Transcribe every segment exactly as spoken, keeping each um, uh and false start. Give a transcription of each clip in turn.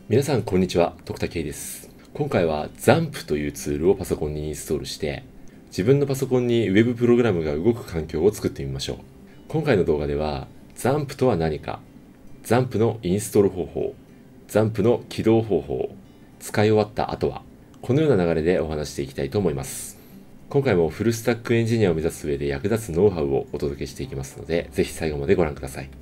皆さんこんにちは、徳田圭です。今回は ザンプ というツールをパソコンにインストールして、自分のパソコンに Web プログラムが動く環境を作ってみましょう。今回の動画では ザンプ とは何か、ザンプ のインストール方法、ザンプ の起動方法、使い終わった後は、このような流れでお話していきたいと思います。今回もフルスタックエンジニアを目指す上で役立つノウハウをお届けしていきますので、ぜひ最後までご覧ください。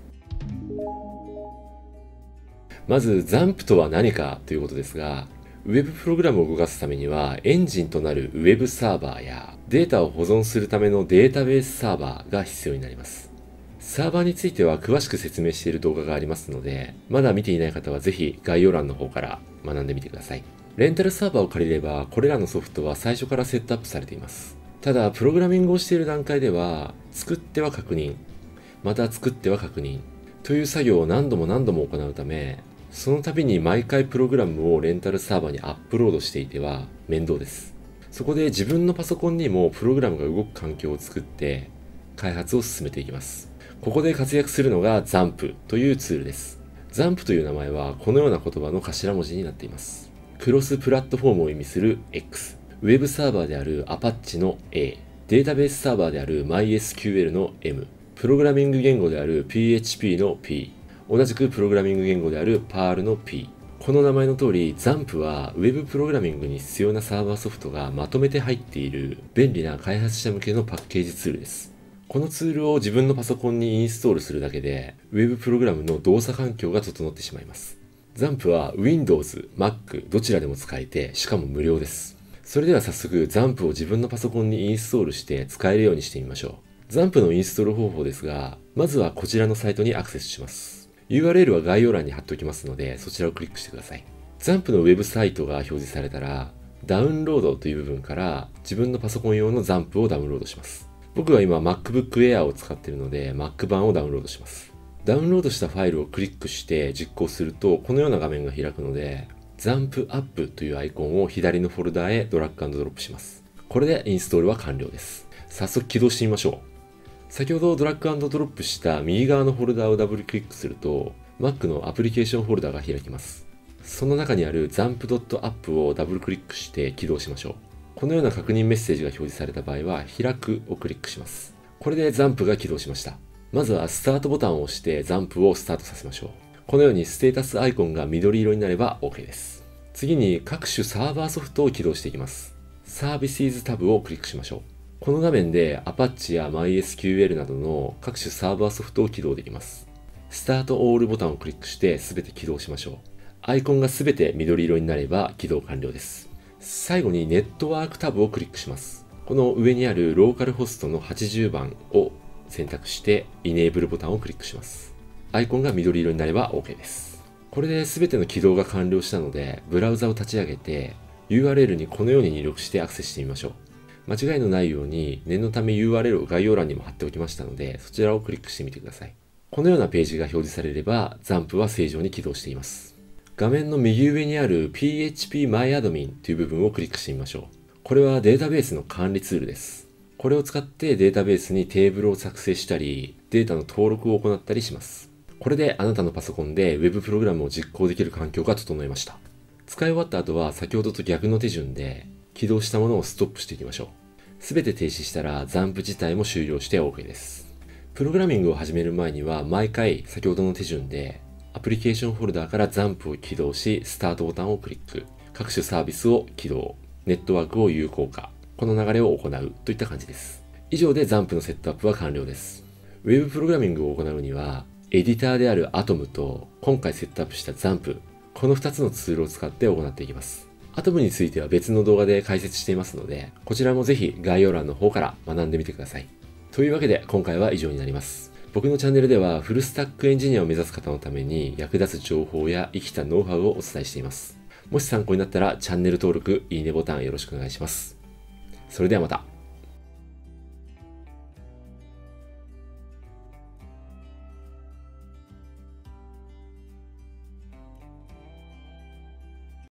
まず ザンプ とは何かということですが、Web プログラムを動かすためにはエンジンとなる Web サーバーやデータを保存するためのデータベースサーバーが必要になります。サーバーについては詳しく説明している動画がありますので、まだ見ていない方はぜひ概要欄の方から学んでみてください。レンタルサーバーを借りればこれらのソフトは最初からセットアップされています。ただプログラミングをしている段階では作っては確認、また作っては確認という作業を何度も何度も行うため、その度に毎回プログラムをレンタルサーバーにアップロードしていては面倒です。そこで自分のパソコンにもプログラムが動く環境を作って開発を進めていきます。ここで活躍するのが ザンプ というツールです。ザンプ という名前はこのような言葉の頭文字になっています。クロスプラットフォームを意味する X、ウェブサーバーである Apache の A、データベースサーバーである マイエスキューエル の エム、プログラミング言語である ピーエイチピー の P、同じくプログラミング言語である パール の P。この名前の通り ザンプ は Web プログラミングに必要なサーバーソフトがまとめて入っている便利な開発者向けのパッケージツールです。このツールを自分のパソコンにインストールするだけで Web プログラムの動作環境が整ってしまいます。ザンプ は Windows、Mac どちらでも使えて、しかも無料です。それでは早速 ザンプ を自分のパソコンにインストールして使えるようにしてみましょう。ザンプ のインストール方法ですが、まずはこちらのサイトにアクセスします。ユーアールエル は概要欄に貼っておきますので、そちらをクリックしてください。ザンプ のウェブサイトが表示されたら、ダウンロードという部分から自分のパソコン用の ザンプ をダウンロードします。僕は今 MacBook Air を使っているので Mac 版をダウンロードします。ダウンロードしたファイルをクリックして実行すると、このような画面が開くので、ザンプアップ というアイコンを左のフォルダへドラッグ&ドロップします。これでインストールは完了です。早速起動してみましょう。先ほどドラッグ&ドロップした右側のフォルダをダブルクリックすると Mac のアプリケーションフォルダが開きます。その中にある ザンプドットアップ をダブルクリックして起動しましょう。このような確認メッセージが表示された場合は開くをクリックします。これで ザンプ が起動しました。まずはスタートボタンを押して ザンプ をスタートさせましょう。このようにステータスアイコンが緑色になれば OK です。次に各種サーバーソフトを起動していきます。サービスズタブをクリックしましょう。この画面で Apache や マイエスキューエル などの各種サーバーソフトを起動できます。スタートオールボタンをクリックして全て起動しましょう。アイコンが全て緑色になれば起動完了です。最後にネットワークタブをクリックします。この上にあるローカルホストのはちじゅうばんを選択してイネーブルボタンをクリックします。アイコンが緑色になれば OK です。これで全ての起動が完了したので、ブラウザを立ち上げて ユーアールエル にこのように入力してアクセスしてみましょう。間違いのないように念のため ユーアールエル を概要欄にも貼っておきましたので、そちらをクリックしてみてください。このようなページが表示されれば ザンプ は正常に起動しています。画面の右上にある ピーエイチピー マイアドミン という部分をクリックしてみましょう。これはデータベースの管理ツールです。これを使ってデータベースにテーブルを作成したり、データの登録を行ったりします。これであなたのパソコンで Web プログラムを実行できる環境が整いました。使い終わった後は先ほどと逆の手順で起動したものをストップしていきましょう。すべて停止したら ザンプ 自体も終了して OK です。プログラミングを始める前には毎回先ほどの手順でアプリケーションフォルダーから ザンプ を起動し、スタートボタンをクリック、各種サービスを起動、ネットワークを有効化、この流れを行うといった感じです。以上で ザンプ のセットアップは完了です。Web プログラミングを行うにはエディターである アトム と今回セットアップした ザンプ、このふたつのツールを使って行っていきます。アトム については別の動画で解説していますので、こちらもぜひ概要欄の方から学んでみてください。というわけで今回は以上になります。僕のチャンネルではフルスタックエンジニアを目指す方のために役立つ情報や生きたノウハウをお伝えしています。もし参考になったらチャンネル登録、いいねボタンよろしくお願いします。それではまた。